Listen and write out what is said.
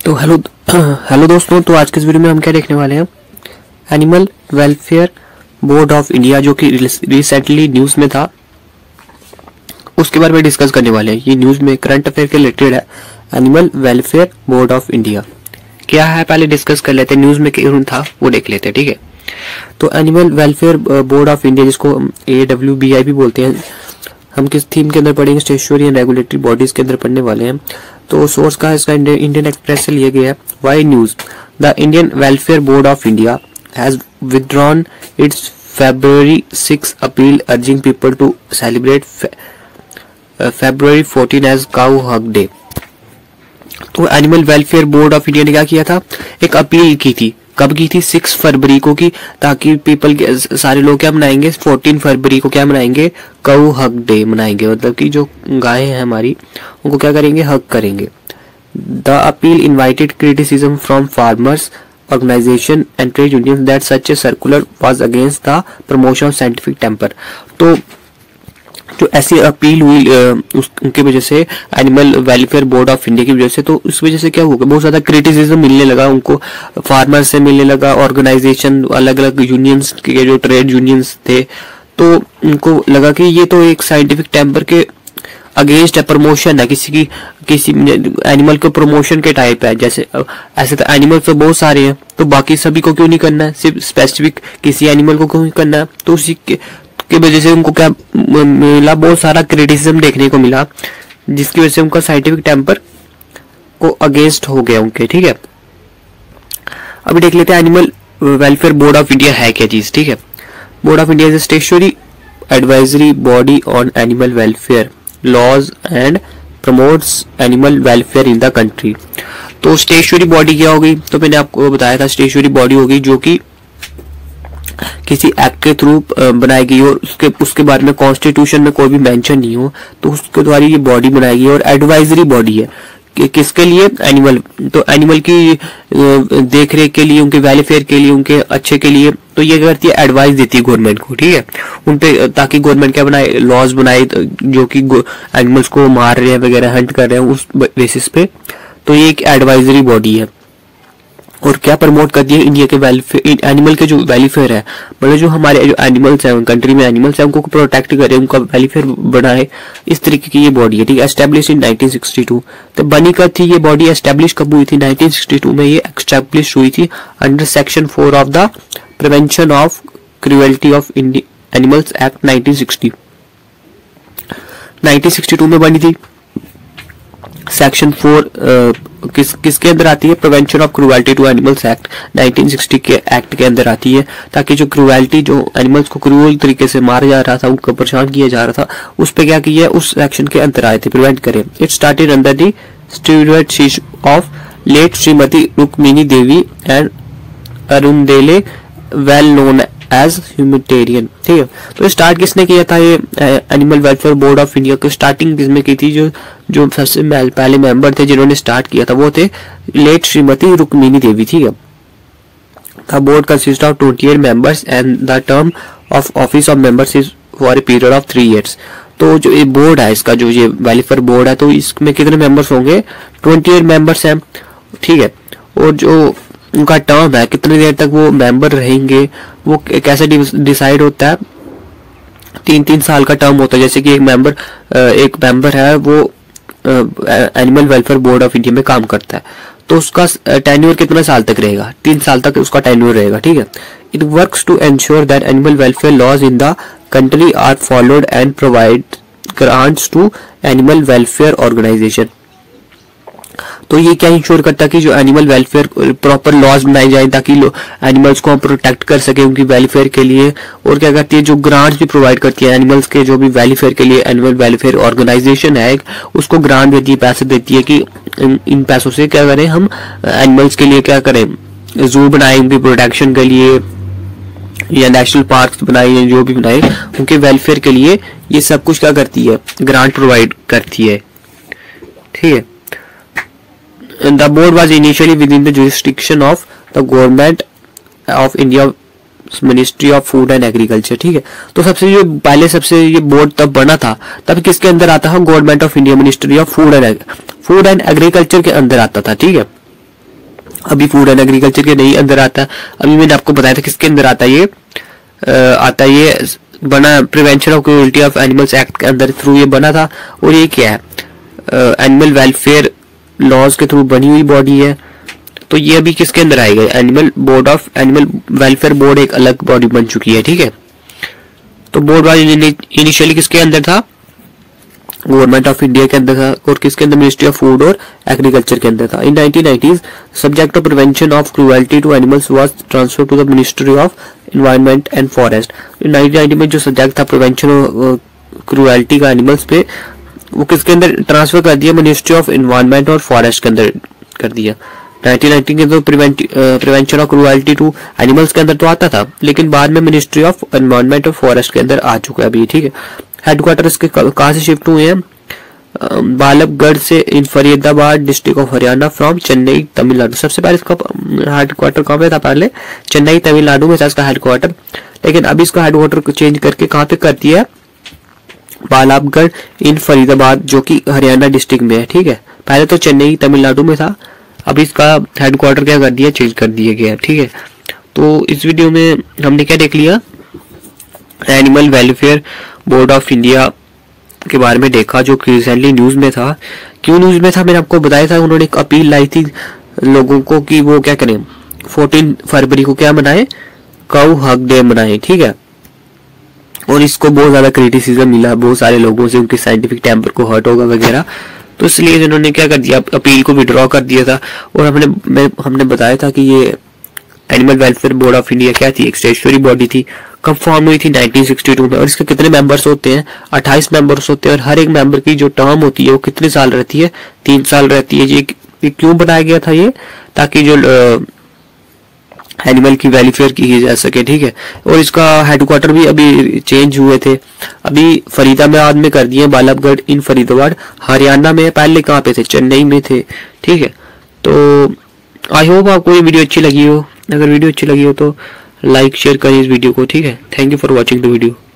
तो हेलो दोस्तों, तो आज के इस वीडियो में हम क्या देखने वाले हैं। Animal welfare board of India जो कि रिसेंटली न्यूज़ में था, उसके बारे में डिस्कस करने वाले हैं। ये न्यूज़ में करंट अफेयर के रिलेटेड है। Animal welfare board of India क्या है, पहले डिस्कस कर लेते हैं। न्यूज़ में क्या था वो देख लेते हैं, ठीक है। तो animal welfare board of India, जिसको AWBI भी बोलते हैं, हम किस थीम के अंदर पढ़ेंगे, स्टेचुटरी एंड रेगुलेटरी बॉडीज के अंदर पढ़ने वाले हैं। तो सोर्स का इसका इंडियन एक्सप्रेस से लिया गया है। Why news, the Indian welfare board of India has withdrawn its February 6 appeal urging people to celebrate February 14 as Cow Hug Day। तो animal welfare board of India ने क्या किया था, एक अपील की थी। कब की थी? 6 फरवरी को की, ताकि पीपल के सारे लोग क्या मनाएंगे, 14 फरवरी को क्या मनाएंगे, काऊ हग डे मनाएंगे। मतलब कि जो गायें हैं हमारी, उनको क्या करेंगे, हग करेंगे। The appeal invited criticism from farmers organization and trade unions that such a circular was against the promotion of scientific temper। तो जो ऐसी अपील हुई उनकी वजह से, animal welfare board of India की वजह से, तो उस वजह से क्या होगा, बहुत ज्यादा क्रिटिसिज्म मिलने लगा उनको, फार्मर से मिलने लगा, ऑर्गेनाइजेशन, अलग अलग यूनियंस के जो ट्रेड यूनियंस थे, तो उनको लगा कि ये तो एक साइंटिफिक टेम्पर के अगेंस्ट है, प्रमोशन है, किसी एनिमल को प्रमोशन के टाइप है। जैसे ऐसे तो एनिमल तो बहुत सारे हैं, तो बाकी सभी को क्यों नहीं करना है, सिर्फ स्पेसिफिक किसी एनिमल को क्यों करना है। तो उसी के वजह से उनको क्या मिला, बहुत सारा क्रिटिसिज्म देखने को मिला, जिसकी वजह से उनका साइंटिफिक टेम्पर को अगेंस्ट हो गया उनके, ठीक है। अभी देख लेते हैं animal welfare board of India है क्या चीज, ठीक है। Board of India is statutory advisory body on animal welfare laws and promotes animal welfare in the country. तो स्टेचुटरी बॉडी क्या होगी, तो मैंने आपको बताया था, स्टेचुटरी बॉडी होगी जो कि किसी एक्ट के थ्रू बनाई गई और उसके बारे में कॉन्स्टिट्यूशन में कोई भी मेंशन नहीं हो, तो उसके द्वारा ये बॉडी बनाई गई। और एडवाइजरी बॉडी है किसके लिए, एनिमल, तो एनिमल की देखरेख के लिए, उनके वेलफेयर के लिए, उनके अच्छे के लिए। तो ये करती है, एडवाइस देती है गवर्नमेंट को, ठीक है, उन पे, ताकि गवर्नमेंट क्या बनाए, लॉज बनाए जो कि एनिमल्स को मार रहे हैं वगैरह, हंट कर रहे हैं उस बेसिस पे। तो ये एक एडवाइजरी बॉडी है। और क्या प्रमोट करती है, इंडिया के वेलफेयर, एनिमल के जो वेलफेयर है, मतलब जो हमारे जो एनिमल्स हैं कंट्री में, एनिमल्स हैं उनको प्रोटेक्ट करे, उनका वेलफेयर बढ़ाए, इस तरीके की ये बॉडी है, ठीक है। Establish in 1962। तो बनी कब थी ये बॉडी, एस्टेब्लिश कब हुई थी, 1962 में ये एस्टेब्लिश हुई थी under section 4 of the prevention of cruelty of animals act 1962 में बनी थी। सेक्शन 4 किसके अंदर आती है, prevention of cruelty to animals act 1960 के एक्ट के अंदर आती है, ताकि जो क्रुएल्टी, जो एनिमल्स को क्रूअल तरीके से मारा जा रहा था, उनको परेशान किया जा रहा था, उस पे क्या किया, उस सेक्शन के अंदर आए थे, प्रिवेंट करें। It started under the stewardship of late Shrimati Rukmini Devi and Arundale, well known as humanitarian, ठीक है। तो स्टार्ट किसने किया था, ये animal welfare board of India को स्टार्टिंग किसने की थी, जो सबसे पहले मेंबर थे जिन्होंने स्टार्ट किया था, वो थे लेट श्रीमती रुक्मिणी देवी, ठीक है। The board consist of 28 members and the term of office of members is for a period of 3 years। तो जो ये बोर्ड है, इसका जो ये वेलफेयर बोर्ड है, तो इसमें कितने मेंबर्स होंगे, 28 मेंबर्स हैं, ठीक है। और जो उनका टर्म है, कितनी देर तक वो मेंबर रहेंगे, वो कैसे डिसाइड होता है, 3 साल का टर्म होता है। जैसे कि एक मेंबर है, वो animal welfare board of India में काम करता है, तो उसका टेन्योर कितना साल तक रहेगा, 3 साल तक उसका टेन्योर रहेगा, ठीक है। It works to ensure that animal welfare laws in the country are followed and provide grants to animal welfare organisation. तो ये क्या इंश्योर करता है कि जो एनिमल वेलफेयर प्रॉपर लॉज बनाए जाए, ताकि एनिमल्स को हम प्रोटेक्ट कर सके उनकी वेलफेयर के लिए। और क्या करती है, जो ग्रांट्स भी प्रोवाइड करती है एनिमल्स के जो भी वेलफेयर के लिए, एनिमल वेलफेयर ऑर्गेनाइजेशन है उसको ग्रांट देती है, पैसे देती है कि इन पैसों से क्या करें, हम एनिमल्स के लिए क्या करें, जू बनाए उनकी प्रोटेक्शन के लिए, या नेशनल पार्क बनाए, जो भी बनाए उनके वेलफेयर के लिए, ये सब कुछ क्या करती है, ग्रांट प्रोवाइड करती है, ठीक है। The board was initially within the jurisdiction of the government of India ministry of food and agriculture, ठीक है। तो सबसे ये बोर्ड तब बना था, तब किसके अंदर आता था, government of India ministry of food and agriculture के अंदर आता था, ठीक है। अभी फूड एंड एग्रीकल्चर के नहीं अंदर आता। अभी मैंने आपको बताया था किसके अंदर आता है ये बना prevention of cruelty of animals act के अंदर थ्रू ये बना था। और ये क्या है, एनिमल वेलफेयर लॉज के थ्रू बनी हुई बॉडी है। तो ये अभी किसके अंदर आएगा, animal board of animal welfare board एक अलग बॉडी बन चुकी है, ठीक है। तो बोर्ड वाली इनिशियली किसके अंदर था, गवर्नमेंट ऑफ इंडिया के अंदर था। और किसके अंदर, मिनिस्ट्री ऑफ फूड और एग्रीकल्चर के अंदर था। In 1990s subject of prevention of cruelty to animals was transfer to the ministry of environment and forest. 1990 में जो सब्जेक्ट था प्रिवेंशन ऑफ क्रूएल्टी का एनिमल्स पे, वो किसके अंदर ट्रांसफर कर दिया, मिनिस्ट्री ऑफ एनवायरनमेंट और फॉरेस्ट के अंदर कर दिया। 1990 के तो prevention of cruelty to animals के अंदर तो आता था, लेकिन बाद में मिनिस्ट्री ऑफ एनवायरनमेंट और फॉरेस्ट के अंदर आ चुका है अभी, ठीक है। हेडक्वार्टर इसके कहाँ से शिफ्ट हुए हैं, बालबगढ़ से in Faridabad district of Haryana from Chennai Tamil Nadu. सबसे पहले इसका हेडक्वार्टर कहाँ पे था, पहले चेन्नई तमिलनाडु में था इसका हेडक्वार्टर, लेकिन अभी इसका हेडक्वार्टर को चेंज करके कहाँ पे कर दिया है, बालबगढ़ इन फरीदाबाद जो कि हरियाणा डिस्ट्रिक्ट में है, ठीक है। पहले तो चेन्नई तमिलनाडु में था, अभी इसका हेडक्वार्टर क्या कर दिया, चेंज कर दिया गया, ठीक है। तो इस वीडियो में हमने क्या देख लिया, animal welfare board of India के बारे में देखा, जो कि रिसेंटली न्यूज में था। क्यों न्यूज में था, मैंने आपको बताया था, उन्होंने एक अपील लाई थी लोगों को कि वो क्या करें, 14 फरवरी को क्या मनाए, काऊ हक डे मनाए, ठीक है। और इसको बहुत ज्यादा क्रिटिसिज्म मिला बहुत सारे लोगों से, उनके साइंटिफिक टेम्पर को हर्ट होगा वगैरह, तो इसलिए उन्होंने क्या कर दिया, अपील को विड्रॉ कर दिया था। और हमने बताया था कि ये animal welfare board of India क्या थी, एक स्टैट्यूटरी बॉडी थी, कब फॉर्म हुई थी 1962 में। और इसके कितने मेंबर्स होते हैं, 28 मेंबर्स होते हैं। और हर एक मेंबर की जो टर्म होती है वो कितने साल रहती है, 3 साल रहती है। ये क्यों बनाया गया था, ये ताकि जो एनिमल की वेलफेयर की जा सके, ठीक है। और इसका हेडक्वार्टर भी अभी चेंज हुए थे, अभी फरीदाबाद में कर दिए, बालबगढ़ इन फरीदाबाद हरियाणा में, पहले कहाँ पे थे, चेन्नई में थे, ठीक है। तो आई होप आपको ये वीडियो अच्छी लगी हो। अगर वीडियो अच्छी लगी हो तो लाइक शेयर करिए इस वीडियो को, ठीक है। Thank you for watching the video.